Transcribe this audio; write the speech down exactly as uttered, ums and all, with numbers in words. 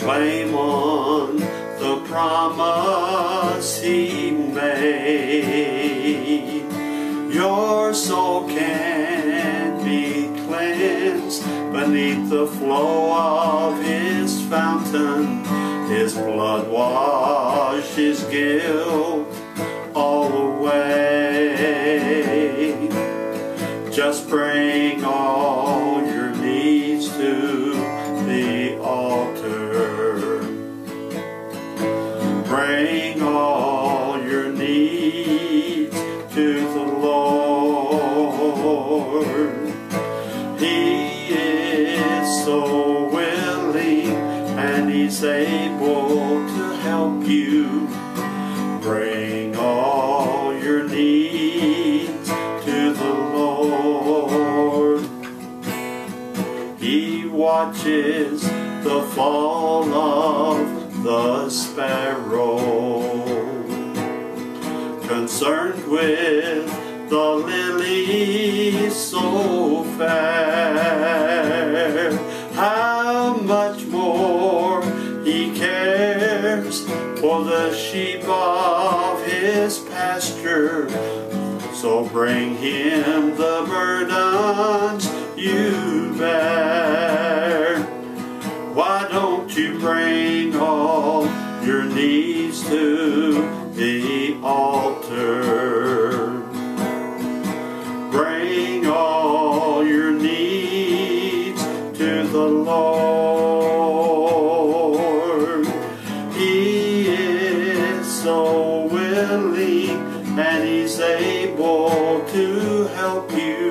claim on the promise He made. Your soul can be cleansed beneath the flow of His fountain. His blood washes guilt all away. Just bring all your needs to the altar. Bring all your needs to the Lord. He is so willing and He's able to help you. Bring all your needs to the Lord. He watches the fall of the sparrow, concerned with the lilies so fair. How much more He cares for the sheep of His pasture. So bring Him the burdens you bear. Why don't you bring all your needs to the altar? Bring all your needs to the Lord. He is so willing and He's able to help you.